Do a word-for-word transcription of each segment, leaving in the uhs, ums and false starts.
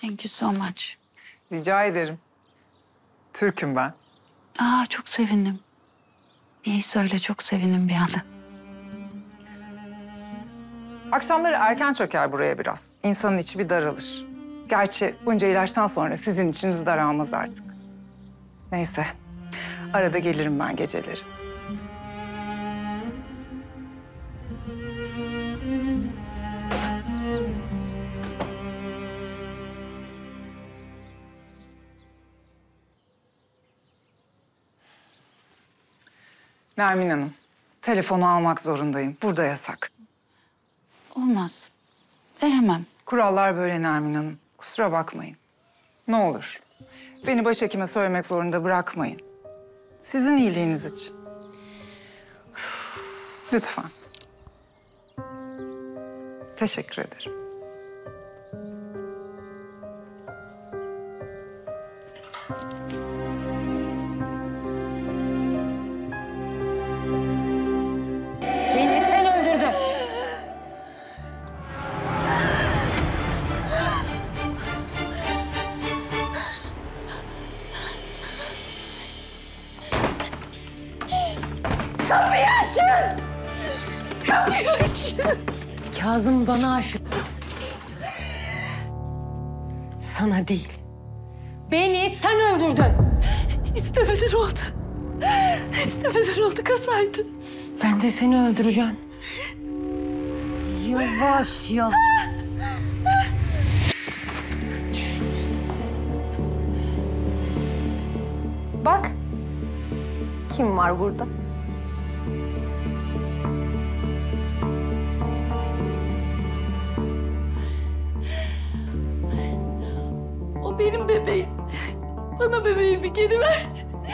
Thank you so much. Rica ederim. Türk'üm ben. Aa, çok sevindim. Niyeyse öyle çok sevindim bir anda. Akşamları erken çöker buraya biraz. İnsanın içi bir daralır. Gerçi bunca ilaçtan sonra sizin içiniz daralmaz artık. Neyse. Arada gelirim ben geceleri. Nermin Hanım, telefonu almak zorundayım. Burada yasak. Olmaz. Veremem. Kurallar böyle Nermin Hanım. Kusura bakmayın. Ne olur. Beni başhekime söylemek zorunda bırakmayın. Sizin iyiliğiniz için. Lütfen. Teşekkür ederim. Beni sen öldürdün. Kapıyı açın! Kapıyı açın! Kazım bana aşık. Sana değil. Beni sen öldürdün. İstemeden oldu. İstemeden oldu, kazaydı. Ben de seni öldüreceğim. Yavaş yavaş. Bak. Kim var burada? O benim bebeğim. Bana bebeğimi geri ver.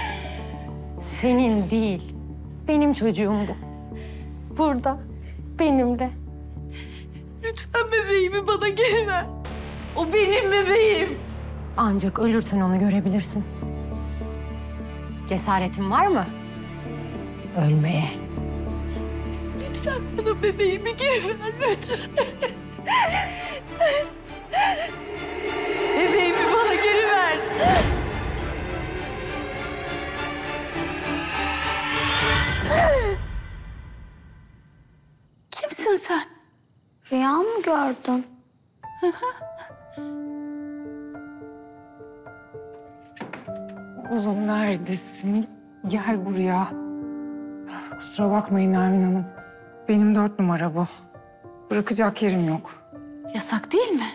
Senin değil. Benim çocuğum bu. Burada. Benimle. Lütfen bebeğimi bana geri ver. O benim bebeğim. Ancak ölürsen onu görebilirsin. Cesaretin var mı? Ölmeye. Lütfen bana bebeğimi geri ver, lütfen. Bebeğimi bana geri ver. Kimsin sen? Rüya mı gördün? Oğlum neredesin? Gel buraya. Kusura bakmayın Nermin Hanım. Benim dört numara bu. Bırakacak yerim yok. Yasak değil mi?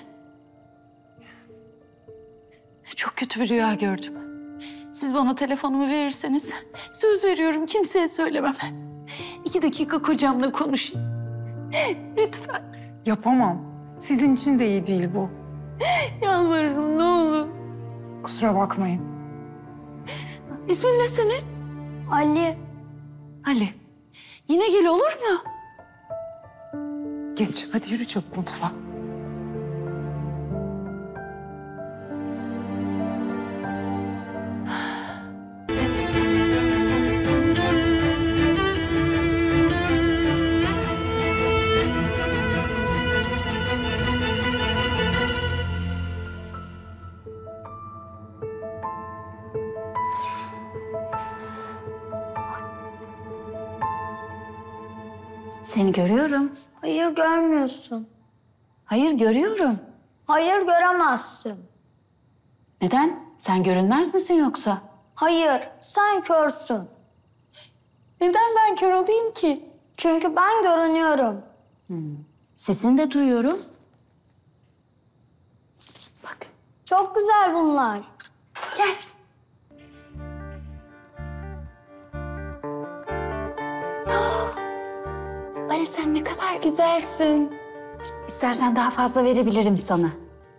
Çok kötü bir rüya gördüm. Siz bana telefonumu verirseniz söz veriyorum kimseye söylemem. İki dakika kocamla konuşayım. Lütfen. Yapamam. Sizin için de iyi değil bu. Yalvarırım, ne olur. Kusura bakmayın. İsmin ne senin? Ali, Ali. Yine gel, olur mu? Geç. Hadi yürü çabuk mutfağa. Seni görüyorum. hayır görmüyorsun. Hayır, görüyorum. Hayır göremezsin. Neden? Sen görünmez misin yoksa? Hayır, sen körsün. Neden ben kör olayım ki? Çünkü ben görünüyorum. Sesini de duyuyorum. Bak, Çok güzel bunlar. gel. Ali, sen ne kadar güzelsin. İstersen daha fazla verebilirim sana.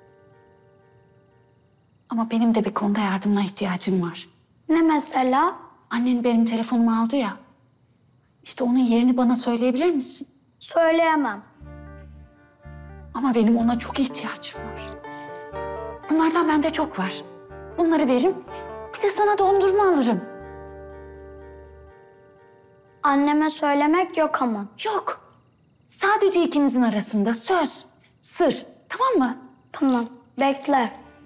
Ama benim de bir konuda yardımına ihtiyacım var. Ne mesela? Annen benim telefonumu aldı ya. İşte onun yerini bana söyleyebilir misin? Söyleyemem. Ama benim ona çok ihtiyacım var. Bunlardan bende çok var. Bunları veririm. Bir de sana dondurma alırım. Anneme söylemek yok ama. Yok. Sadece ikimizin arasında söz, sır. Tamam mı? Tamam, bekle.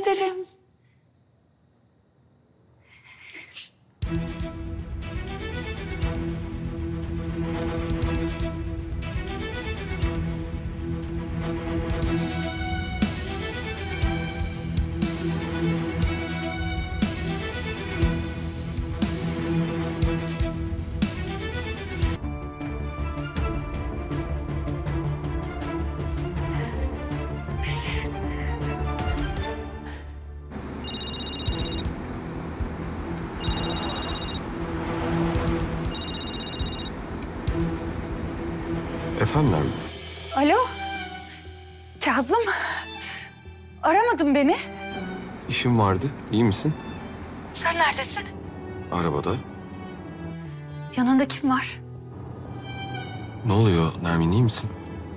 ederim. Efendim Nermin? Alo? Kazım? Aramadın beni. İşim vardı. İyi misin? Sen neredesin? Arabada. Yanında kim var? Ne oluyor Nermin, iyi misin?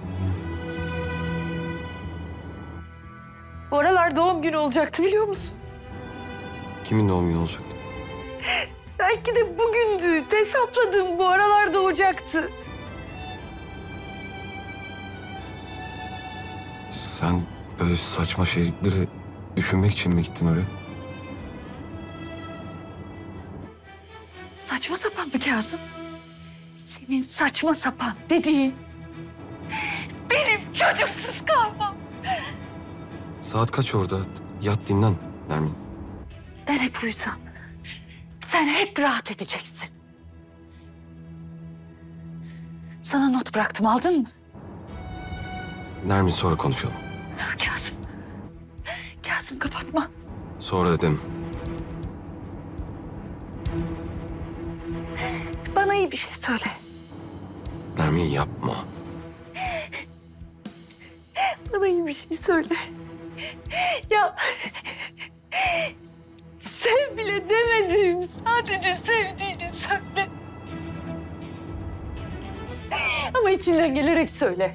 Bu aralar doğum günü olacaktı biliyor musun? Kimin doğum günü olacak? Belki de bugündü. Hesapladım, bu aralar doğacaktı. Sen böyle saçma şeyleri düşünmek için mi gittin oraya? Saçma sapan mı Kazım? Senin saçma sapan dediğin benim çocuksuz kalmam. Saat kaç orada? Yat dinlen Nermin. Ben hep uyusam sen hep rahat edeceksin. Sana not bıraktım, aldın mı? Nermin, sonra konuşalım. Kazım. Kazım kapatma. Sonra dedim. Bana iyi bir şey söyle. Nermin yapma. Bana iyi bir şey söyle. Ya sev bile demedim. Sadece sevdiğini söyle. Ama içinden gelerek söyle.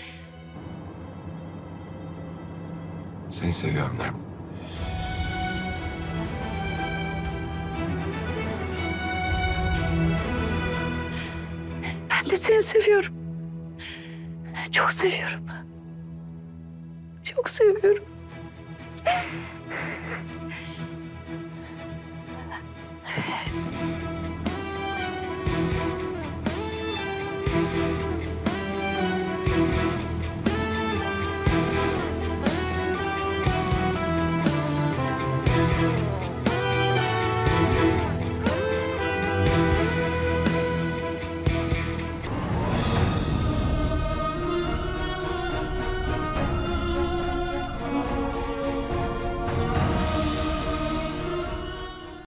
Seni seviyorum Nermin. Ben de seni seviyorum. Çok seviyorum. Çok seviyorum.